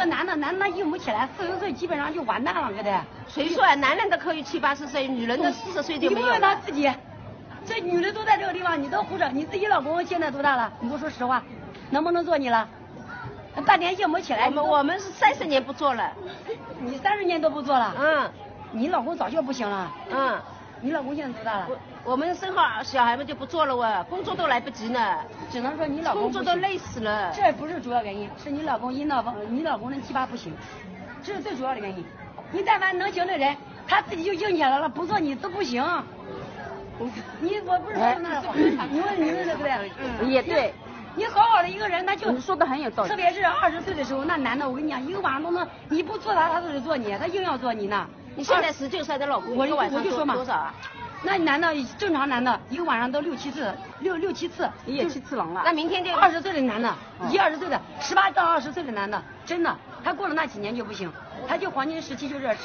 个男的硬不起来，40岁基本上就完蛋了，哥的。 谁说啊？男人的可以70、80岁，女人的40岁就没有了。 你问问他自己，这女的都在这个地方，你都胡扯。你自己老公现在多大了？你给我说实话，能不能做你了？半天硬不起来。 我们是30年不做了。 你30年都不做了？ 嗯。 你老公早就不行了。 嗯。 你老公现在多大了？ 我们生好小孩们就不做了哇，工作都来不及呢。 只能说你老公工作都累死了。 这不是主要原因，是你老公阴道你老公的鸡巴不行，这是最主要的原因。你但凡能行的人，他自己就硬起来了，不做你都不行。我不是说那话，你问对不对？ 也对。 你好好的一个人，他就你说的很有道理。 特别是20岁的时候，那男的我跟你讲，一个晚上都能，你不做他都得做你，他硬要做你呢。 你现在19岁的老公，一个晚上做多少啊？ 那男的正常男的，一个晚上都6、7次，6、7次， 你也7次郎了。那明天就 20岁的男的，20岁的，18到20岁的男的，真的，他过了那几年就不行，他就黄金时期就是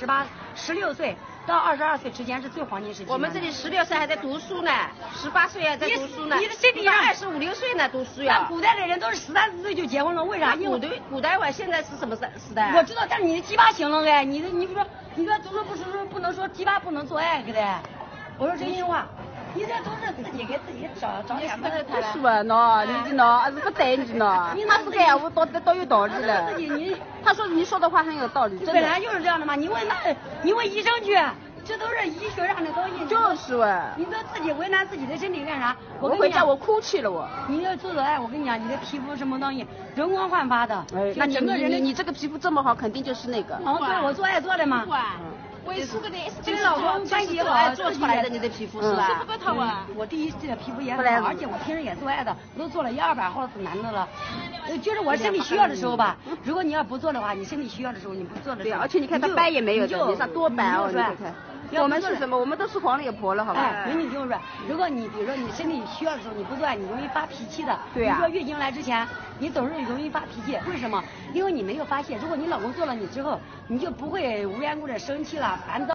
16岁到22岁之间是最黄金时期。 我们这里16岁还在读书呢，18岁还在读书呢。 你的身体上 25、6岁呢读书呀。 那古代的人都是13、14岁就结婚了，为啥？ 古代我现在是什么时代？ 我知道，但是你的鸡巴行了哎，你说读书不能说鸡巴不能做爱，对不对？我说真心话，你这都是自己给自己找点不得他了。说喏，你喏还是不对你喏，他是这样，我都有道理的。他说你说的话很有道理， 本来就是这样的嘛。你问医生去，这都是医学上的东西。 就是哇。 你都自己为难自己的身体干啥？ 我回家我哭泣了我。 你要做爱，我跟你讲，你的皮肤什么东西容光焕发的。 哎，那你这个皮肤这么好，肯定就是那个。 哦，对，我做爱做的嘛。这个老公关系好， 做出来的你的皮肤是吧？ 不头啊！我第一次皮肤也好，而且我平时也做爱的，我都做了100-200好几男的了。就是我身体需要的时候吧，如果你要不做的话，你身体需要的时候你不做的时候， 对，而且你看他斑也没有的，你啥多斑哦，你看。我们是什么？我们都是黄脸婆了，好吧？ 哎，你听我说，如果你比如说你身体需要的时候你不做爱，你容易发脾气的。 对呀。 比如说月经来之前，你总是容易发脾气，为什么？因为你没有发现，如果你老公做了你之后，你就不会无缘故的生气了、烦躁。